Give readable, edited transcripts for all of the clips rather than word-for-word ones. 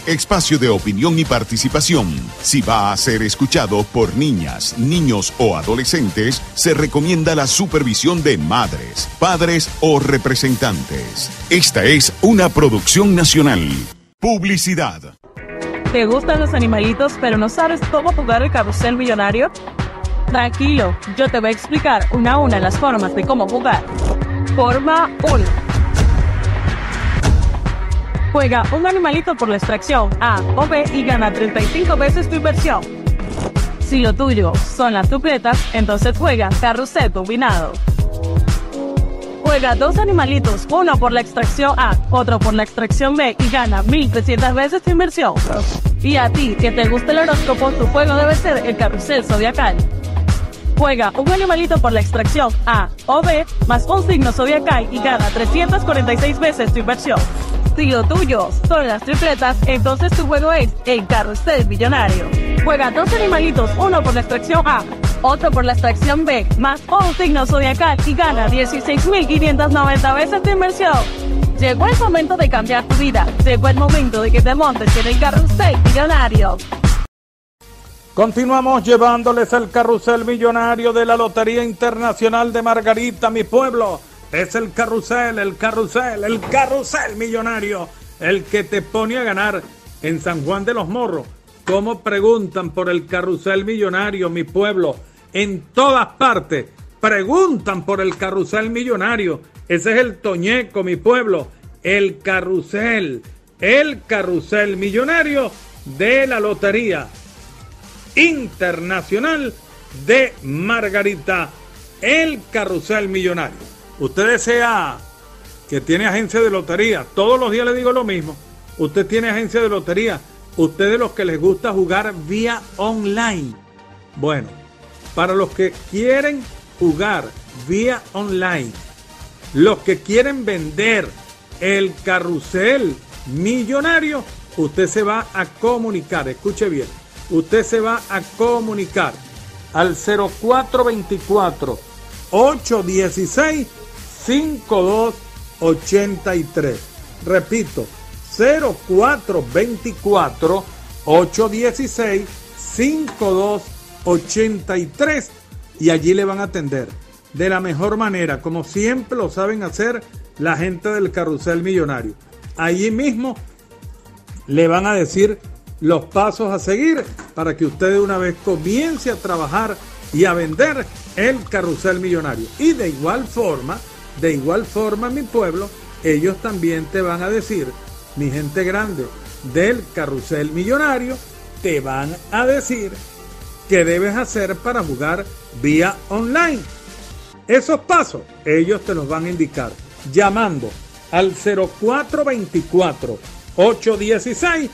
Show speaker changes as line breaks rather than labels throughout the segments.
espacio de opinión y participación. Si va a ser escuchado por niñas, niños o adolescentes, se recomienda la supervisión de madres, padres o representantes. Esta es una producción nacional. Publicidad.
¿Te gustan los animalitos pero no sabes cómo jugar el carrusel millonario? Tranquilo, yo te voy a explicar una a una las formas de cómo jugar. Forma 1. Juega un animalito por la extracción A o B y gana 35 veces tu inversión. Si lo tuyo son las tripletas, entonces juega carrusel combinado. Juega 2 animalitos, uno por la extracción A, otro por la extracción B y gana 1.300 veces tu inversión. Y a ti, que te gusta el horóscopo, tu juego debe ser el carrusel zodiacal. Juega un animalito por la extracción A o B más un signo zodiacal y gana 346 veces tu inversión. Si lo tuyo son las tripletas, entonces tu juego es el carrusel millonario. Juega 2 animalitos, uno por la extracción A, otro por la extracción B, más un signo zodiacal y gana 16.590 veces tu inversión. Llegó el momento de cambiar tu vida. Llegó el momento de que te montes en el carrusel millonario.
Continuamos llevándoles el carrusel millonario de la Lotería Internacional de Margarita, mi pueblo. Es el carrusel millonario, el que te pone a ganar en San Juan de los Morros. ¿Cómo preguntan por el carrusel millonario, mi pueblo? En todas partes preguntan por el carrusel millonario. Ese es el Toñeco, mi pueblo. El carrusel millonario de la Lotería Internacional de Margarita. El carrusel millonario. Usted desea que tiene agencia de lotería. Todos los días le digo lo mismo. Usted tiene agencia de lotería. Usted de los que les gusta jugar vía online. Bueno, para los que quieren jugar vía online, los que quieren vender el carrusel millonario, usted se va a comunicar. Escuche bien. Usted se va a comunicar al 0424 816 5283. Repito, 0424 816 5283 y allí le van a atender de la mejor manera, como siempre lo saben hacer la gente del carrusel millonario. Allí mismo le van a decir los pasos a seguir para que usted de una vez comience a trabajar y a vender el carrusel millonario. Y de igual forma, mi pueblo, ellos también te van a decir, mi gente grande del carrusel millonario, te van a decir qué debes hacer para jugar vía online. Esos pasos, ellos te los van a indicar llamando al 0424 816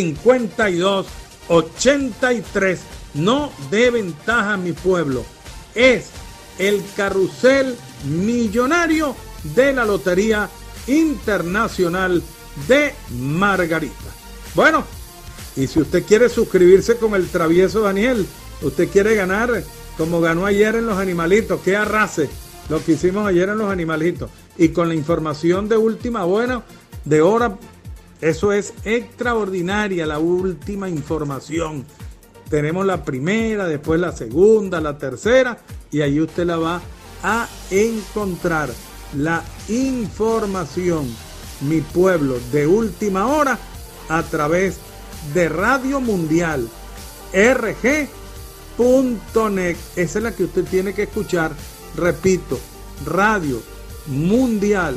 5283. No de ventaja, mi pueblo. Es el carrusel millonario de la Lotería Internacional de Margarita. Bueno, y si usted quiere suscribirse con el travieso Daniel, usted quiere ganar como ganó ayer en los animalitos, que arrase lo que hicimos ayer en los animalitos, y con la información de última hora, eso es extraordinaria, la última información. Tenemos la primera, después la segunda, la tercera, y ahí usted la va a encontrar. La información, mi pueblo, de última hora, a través de Radio Mundial RG.net. Esa es la que usted tiene que escuchar. Repito, Radio Mundial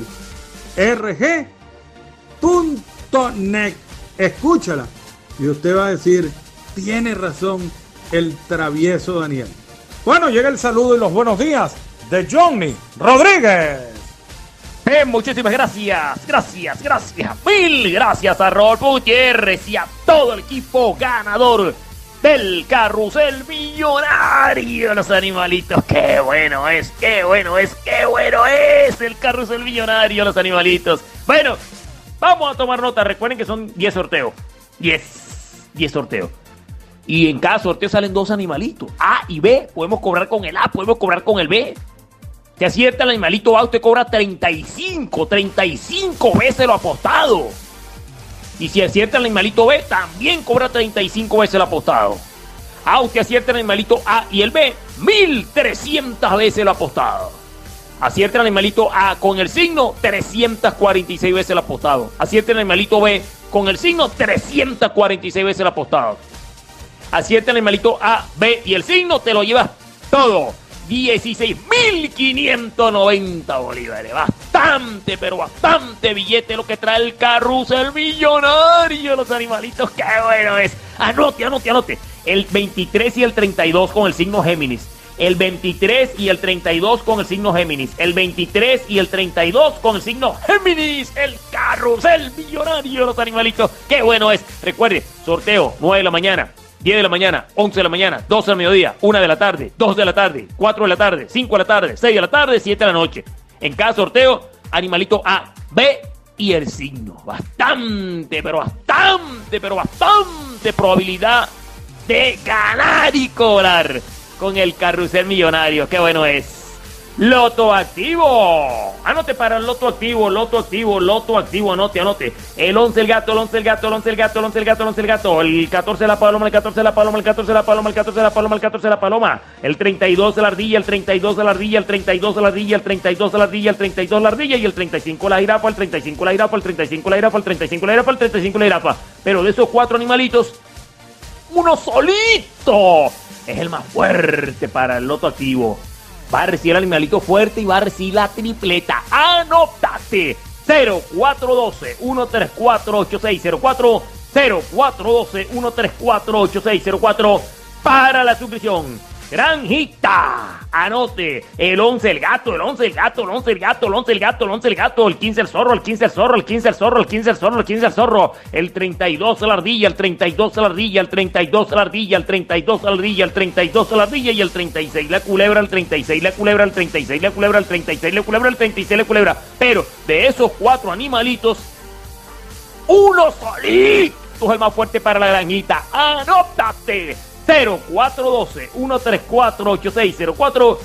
RG.net. Escúchala y usted va a decir, tiene razón el travieso Daniel. Bueno, llega el saludo y los buenos días de Johnny Rodríguez.
Muchísimas gracias. Mil gracias a Raúl Gutiérrez y a todo el equipo ganador del carrusel millonario. Los animalitos, qué bueno es el carrusel millonario, los animalitos. Bueno, vamos a tomar nota. Recuerden que son 10 sorteos. 10 sorteos. Y en cada sorteo salen 2 animalitos. A y B. Podemos cobrar con el A, podemos cobrar con el B. Si acierta el animalito A, usted cobra 35 veces lo apostado. Y si acierta el animalito B, también cobra 35 veces el apostado. Usted acierta el animalito A y el B, 1300 veces el apostado. Acierta el animalito A con el signo, 346 veces el apostado. Acierta el animalito B con el signo, 346 veces el apostado. Acierta el animalito A, B y el signo, te lo llevas todo. 16.590 bolívares. Bastante, pero bastante billete lo que trae el carrusel millonario. Los animalitos, qué bueno es. Anote. El 23 y el 32 con el signo Géminis. El 23 y el 32 con el signo Géminis. El 23 y el 32 con el signo Géminis. El carrusel millonario, los animalitos. Qué bueno es. Recuerde, sorteo 9 de la mañana. 10 de la mañana, 11 de la mañana, 12 del mediodía, 1 de la tarde, 2 de la tarde, 4 de la tarde, 5 de la tarde, 6 de la tarde, 7 de la noche. En cada sorteo, animalito A, B y el signo. Bastante probabilidad de ganar y cobrar con el carrusel millonario. Qué bueno es. Loto activo. Anote para el loto activo, anote. El 11 el gato, el 11 el gato, el 11 el gato, el 11 el gato, el 11 el gato, el 14 la paloma, el 14 la paloma, el 14 la paloma, el 14 la paloma, el 14 la paloma, el 32 la ardilla, el 32 la ardilla, el 32 la ardilla, el 32 la ardilla, el 32 la ardilla y el 35 la jirafa, el 35 la jirafa, el 35 la jirafa, el 35 la jirafa, el 35 la jirafa. Pero de esos 4 animalitos, uno solito es el más fuerte para el loto activo. Va a recibir el animalito fuerte y va a recibir la tripleta. ¡Anótate! 0412-134-8604. 0412-134-8604 para la suscripción. Granjita. Anote. El 11 el gato, el 11 el gato, el 11 el gato, el 11 el gato, el 11 el gato, el 15 el zorro, el 15 el zorro, el 15 el zorro, el 15 el zorro, el 15 el zorro, el 32 la ardilla, el 32 la ardilla, el 32 la ardilla, el 32 la ardilla, el 32 la ardilla y el 36 la culebra, el 36 la culebra, el 36 la culebra, el 36 la culebra, el 36 la culebra. Pero de esos 4 animalitos, uno solito es el más fuerte para la granjita. ¡Anótate! 0412-134-8604.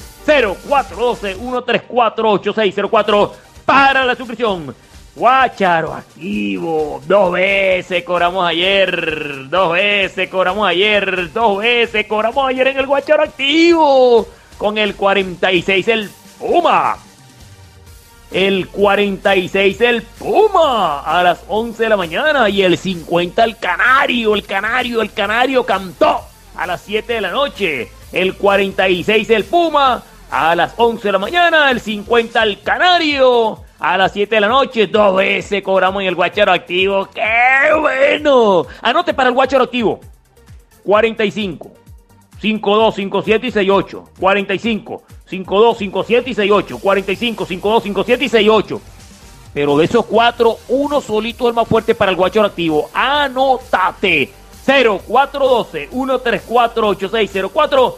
0412-134-8604 para la suscripción. Guácharo activo. 2 veces cobramos ayer. 2 veces cobramos ayer. 2 veces cobramos ayer en el Guácharo activo. Con el 46 el Puma. El 46 el Puma a las 11 de la mañana. Y el 50 el Canario. El Canario cantó a las 7 de la noche. El 46 el Puma a las 11 de la mañana. El 50 el Canario a las 7 de la noche. 2 veces cobramos en el Guácharo activo. ¡Qué bueno! Anote para el Guácharo activo. 45, 52, 57 y 68. 45, 52, 57 y 68. 45, 52, 57 y 68. Pero de esos 4, uno solito es el más fuerte para el Guácharo activo. Anótate. 0412-134-8604.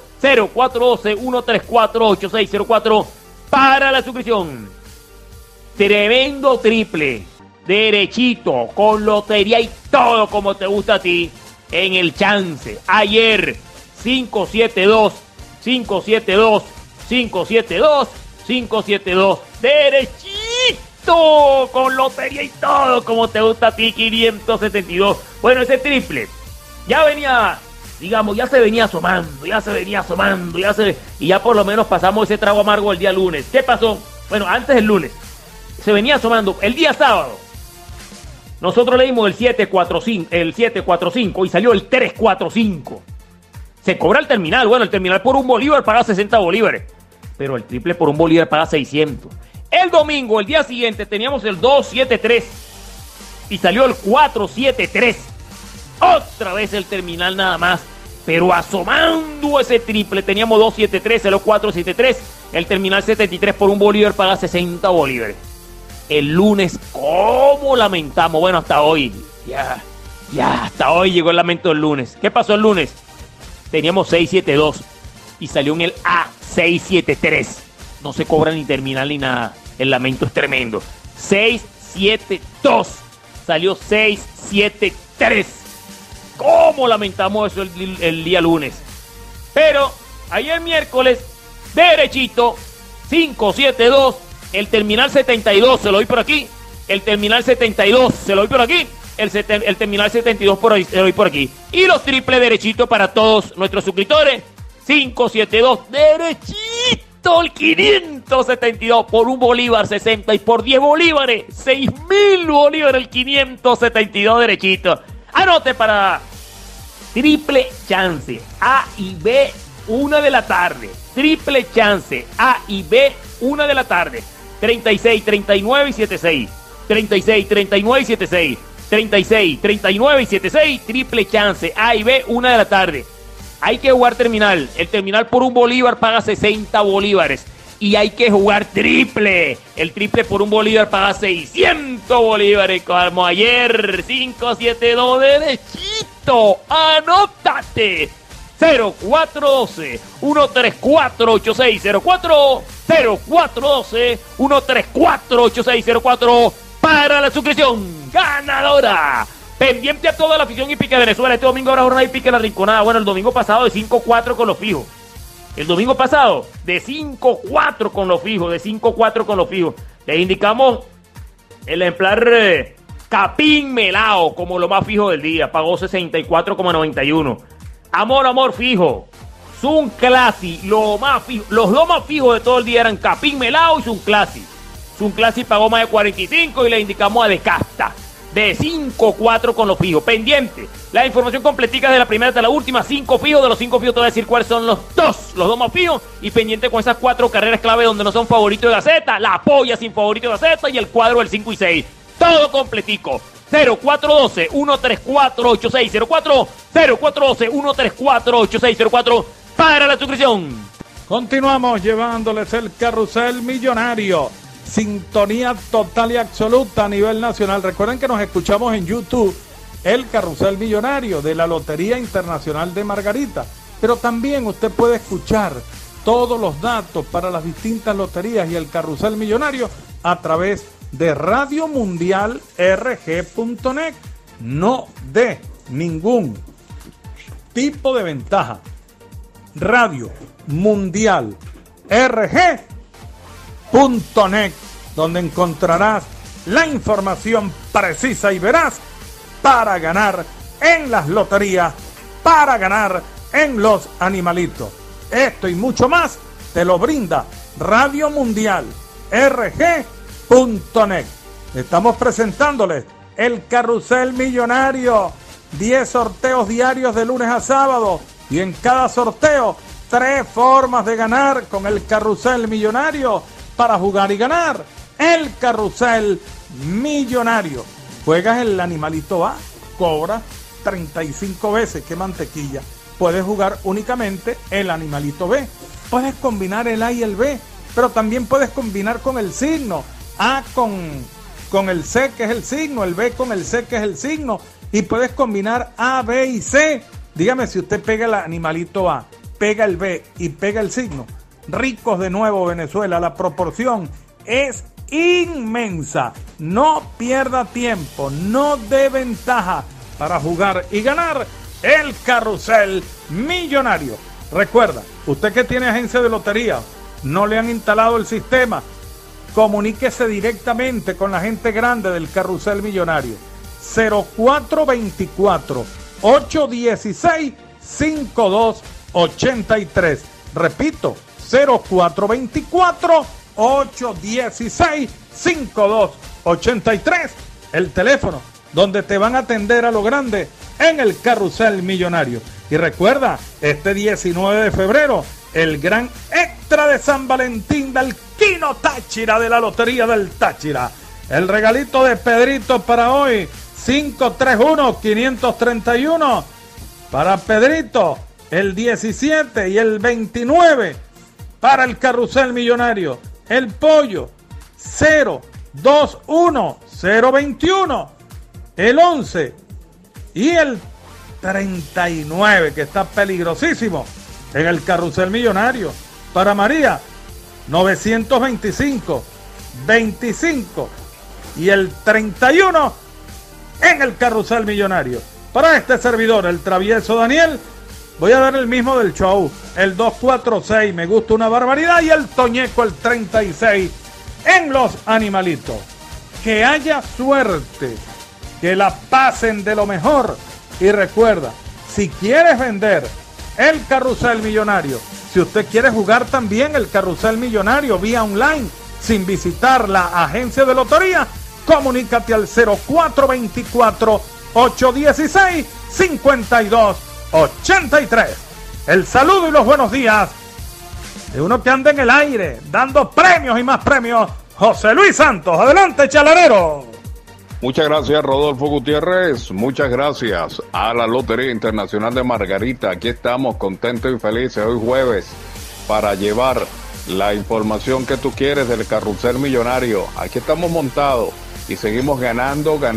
0412-134-8604 para la suscripción. Tremendo triple, derechito, con lotería y todo como te gusta a ti, en el chance. Ayer, 572, 572, 572, 572. Derechito, con lotería y todo como te gusta a ti, 572. Bueno, ese triple ya venía, digamos, ya se venía asomando, y ya por lo menos pasamos ese trago amargo el día lunes. ¿Qué pasó? Bueno, antes del lunes, se venía asomando. El día sábado, nosotros leímos el 745 y salió el 345. Se cobra el terminal. Bueno, el terminal por 1 bolívar paga 60 bolívares, pero el triple por 1 bolívar paga 600. El domingo, el día siguiente, teníamos el 273 y salió el 473. Otra vez el terminal nada más, pero asomando ese triple. Teníamos 273, salió 473. El terminal 73 por 1 bolívar paga 60 bolívares. El lunes, ¿cómo lamentamos? Bueno, hasta hoy. Ya, hasta hoy llegó el lamento del lunes. ¿Qué pasó el lunes? Teníamos 672 y salió en el A673. No se cobra ni terminal ni nada. El lamento es tremendo. 672. Salió 673. ¿Cómo lamentamos eso el día lunes? Pero ayer miércoles, derechito, 572. El terminal 72 se lo doy por aquí. El terminal 72 se lo doy por aquí. el terminal 72 por hoy por aquí. Y los triples derechitos para todos nuestros suscriptores. 572 derechito, el 572 por un bolívar 60 y por 10 bolívares, 6.000 bolívares el 572 derechito. Anote para triple chance A y B 1 de la tarde. Triple chance A y B 1 de la tarde. 36, 39 y 76. 36, 39 y 76. 36, 39 y 76. Triple chance A y B 1 de la tarde. Hay que jugar terminal. El terminal por un bolívar paga 60 bolívares. Y hay que jugar triple. El triple por un bolívar paga 600 bolívares. Como ayer. 572 derechito. Anótate. 0412-134-8604. 0412-134-8604. Para la suscripción ganadora. Pendiente a toda la afición hípica de Venezuela. Este domingo habrá jornada hípica en la Rinconada. Bueno, el domingo pasado de 5-4 con los fijos. El domingo pasado de 5-4 con los fijos. De 5-4 con los fijos. Les indicamos el ejemplar Capín Melao como lo más fijo del día. Pagó 64,91. Amor fijo. Sun Classy, lo más fijo. Los dos más fijos de todo el día eran Capín Melao y Sun Classy. Sun Classy pagó más de 45 y le indicamos a De Casta. De 5-4 con los fijos. Pendiente. La información completica de la primera hasta la última. 5 fijos. De los 5 fijos te voy a decir cuáles son los dos más fijos. Y pendiente con esas 4 carreras clave donde no son favoritos de Gaceta. La polla sin favorito de Gaceta. Y el cuadro del 5 y 6. Todo completico. 0412-134-8604. 0412-134-8604. Para la suscripción.
Continuamos llevándoles el carrusel millonario. Sintonía total y absoluta a nivel nacional. Recuerden que nos escuchamos en YouTube, el carrusel millonario de la Lotería Internacional de Margarita. Pero también usted puede escuchar todos los datos para las distintas loterías y el carrusel millonario a través de Radio Mundial RG.net. No de ningún tipo de ventaja. Radio Mundial RG.net, donde encontrarás la información precisa y veraz para ganar en las loterías, para ganar en los animalitos. Esto y mucho más te lo brinda Radio Mundial RG.net. Estamos presentándoles el carrusel millonario. 10 sorteos diarios de lunes a sábado y en cada sorteo 3 formas de ganar con el carrusel millonario para jugar y ganar. El carrusel millonario. Juegas el animalito A, cobra 35 veces. ¡Qué mantequilla! Puedes jugar únicamente el animalito B. Puedes combinar el A y el B, pero también puedes combinar con el signo. A con el C, que es el signo, el B con el C, que es el signo, y puedes combinar A, B y C. Dígame si usted pega el animalito A, pega el B y pega el signo. Ricos de nuevo Venezuela, la proporción es inmensa. No pierda tiempo, no dé ventaja para jugar y ganar el carrusel millonario. Recuerda, usted que tiene agencia de lotería, no le han instalado el sistema, comuníquese directamente con la gente grande del carrusel millonario. 0424 816 5283. Repito, 0424 816 5283. El teléfono donde te van a atender a lo grande en el carrusel millonario. Y recuerda, este 19 de febrero, el gran extra de San Valentín del Quino Táchira de la Lotería del Táchira. El regalito de Pedrito para hoy, 531-531. Para Pedrito, el 17 y el 29. Para el carrusel millonario, el pollo, 021-021. El 11 y el 39, que está peligrosísimo en el carrusel millonario. Para María, 925, 25 y el 31 en el carrusel millonario. Para este servidor, el travieso Daniel, voy a dar el mismo del show, el 246, me gusta una barbaridad, y el Toñeco, el 36 en los animalitos. Que haya suerte, que la pasen de lo mejor. Y recuerda, si quieres vender el Carrusel Millonario, si usted quiere jugar también el Carrusel Millonario vía online, sin visitar la agencia de lotería, comunícate al 0424-816-5283. El saludo y los buenos días de uno que anda en el aire, dando premios y más premios, José Luis Santos. Adelante, chalanero.
Muchas gracias, Rodolfo Gutiérrez. Muchas gracias a la Lotería Internacional de Margarita. Aquí estamos contentos y felices hoy jueves para llevar la información que tú quieres del Carrusel Millonario. Aquí estamos montados y seguimos ganando en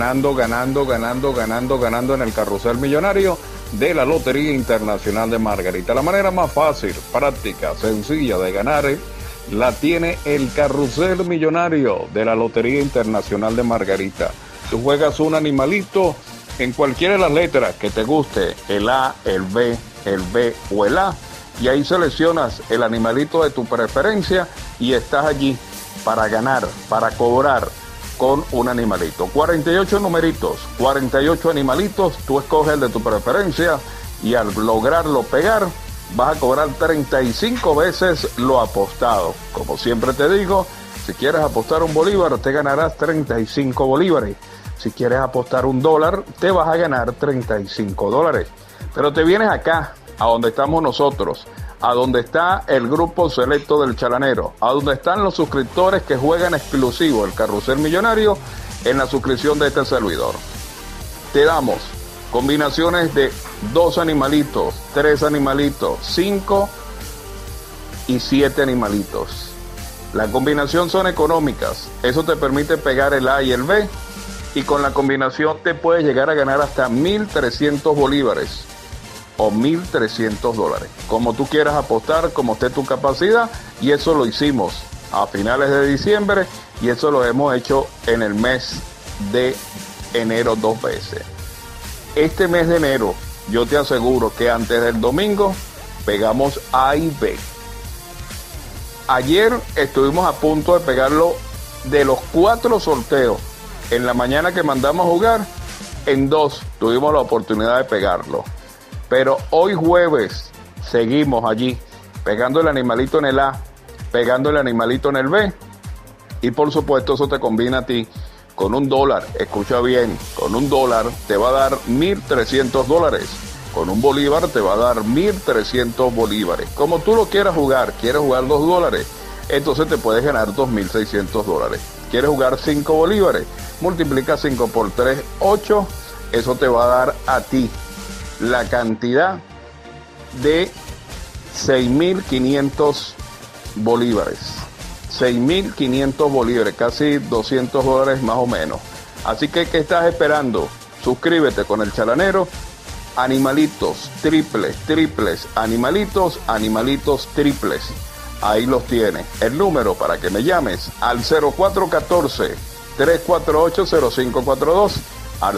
el Carrusel Millonario de la Lotería Internacional de Margarita. La manera más fácil, práctica, sencilla de ganar la tiene el Carrusel Millonario de la Lotería Internacional de Margarita. Tú juegas un animalito en cualquiera de las letras que te guste, el A, el B o el A, y ahí seleccionas el animalito de tu preferencia y estás allí para ganar, para cobrar con un animalito. 48 numeritos, 48 animalitos, tú escoges el de tu preferencia y al lograrlo pegar, vas a cobrar 35 veces lo apostado. Como siempre te digo, si quieres apostar un bolívar, te ganarás 35 bolívares. Si quieres apostar $1, te vas a ganar $35. Pero te vienes acá, a donde estamos nosotros, a donde está el grupo selecto del chalanero, a donde están los suscriptores que juegan exclusivo el Carrusel Millonario en la suscripción de este servidor. Te damos combinaciones de 2 animalitos, 3 animalitos, 5 y 7 animalitos. La combinación son económicas, eso te permite pegar el A y el B, y con la combinación te puedes llegar a ganar hasta 1.300 bolívares o $1.300, como tú quieras apostar, como esté tu capacidad, y eso lo hicimos a finales de diciembre y eso lo hemos hecho en el mes de enero 2 veces. Este mes de enero yo te aseguro que antes del domingo pegamos A y B. Ayer estuvimos a punto de pegarlo de los 4 sorteos. En la mañana que mandamos a jugar, en 2 tuvimos la oportunidad de pegarlo. Pero hoy jueves seguimos allí, pegando el animalito en el A, pegando el animalito en el B. Y por supuesto eso te combina a ti con $1. Escucha bien, con $1 te va a dar $1.300. Con un bolívar te va a dar 1.300 bolívares. Como tú lo quieras jugar, quieres jugar $2, entonces te puedes ganar $2.600. ¿Quieres jugar 5 bolívares? Multiplica 5 por 3, 8. Eso te va a dar a ti la cantidad de 6.500 bolívares. 6.500 bolívares, casi $200 más o menos. Así que, ¿qué estás esperando? Suscríbete con el chalanero. Animalitos, triples, animalitos, triples. Ahí los tienes. El número para que me llames al 0414-348-0542. Al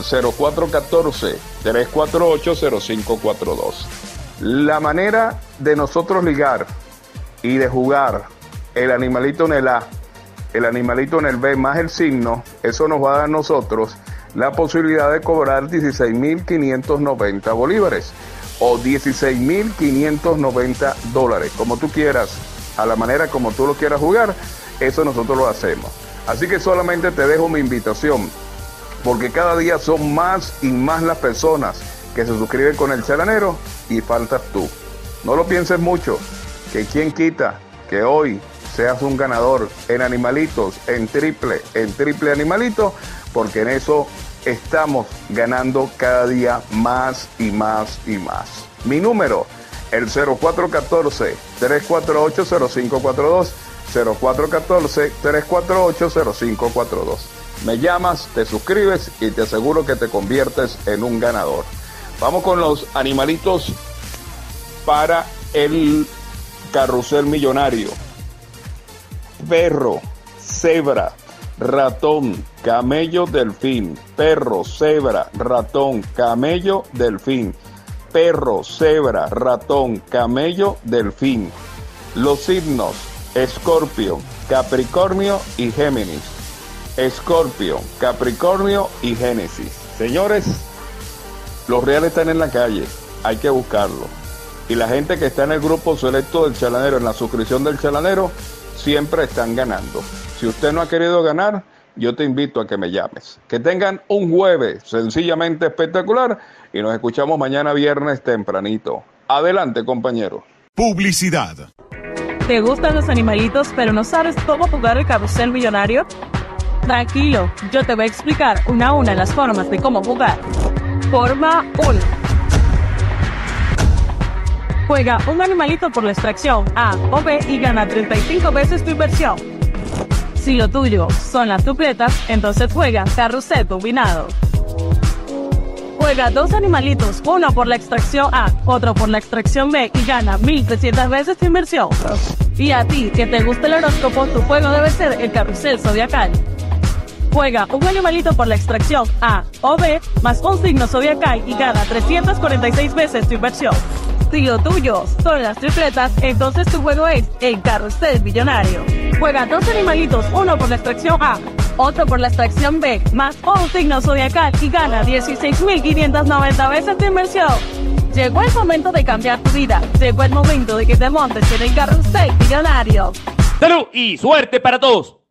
0414-348-0542. La manera de nosotros ligar y de jugar el animalito en el A, el animalito en el B más el signo, eso nos va a dar a nosotros la posibilidad de cobrar 16.590 bolívares o 16.590 dólares, como tú quieras, a la manera como tú lo quieras jugar, eso nosotros lo hacemos. Así que solamente te dejo mi invitación, porque cada día son más y más las personas que se suscriben con el chalanero y faltas tú. No lo pienses mucho, que quien quita que hoy seas un ganador en animalitos, en triple animalito, porque en eso estamos ganando cada día más y más y más. Mi número, el 0414-348-0542, 0414-348-0542. Me llamas, te suscribes y te aseguro que te conviertes en un ganador. Vamos con los animalitos para el Carrusel Millonario. Perro, cebra, ratón, camello, delfín. Perro, cebra, ratón, camello, delfín. Perro, cebra, ratón, camello, delfín. Los signos: Escorpio, Capricornio y Géminis. Escorpio, Capricornio y Géminis. Señores, los reales están en la calle, hay que buscarlos. Y la gente que está en el grupo selecto del Chalanero, en la suscripción del Chalanero, siempre están ganando. Si usted no ha querido ganar, yo te invito a que me llames. Que tengan un jueves sencillamente espectacular y nos escuchamos mañana viernes tempranito. Adelante, compañero.
Publicidad.
¿Te gustan los animalitos pero no sabes cómo jugar el carrusel millonario? Tranquilo, yo te voy a explicar una a una las formas de cómo jugar. Forma 1. Juega un animalito por la extracción A o B y gana 35 veces tu inversión. Si lo tuyo son las dupletas, entonces juega carrusel combinado. Juega 2 animalitos, uno por la extracción A, otro por la extracción B y gana 1.300 veces tu inversión. Y a ti, que te gusta el horóscopo, tu juego debe ser el carrusel zodiacal. Juega un animalito por la extracción A o B más un signo zodiacal y gana 346 veces tu inversión. Si lo tuyo son las tripletas, entonces tu juego es el carrusel millonario. Juega 2 animalitos, uno por la extracción A, otro por la extracción B, más un signo zodiacal y gana 16.590 veces tu inversión. Llegó el momento de cambiar tu vida. Llegó el momento de que te montes en el carrusel millonario.
¡Salud y suerte para todos!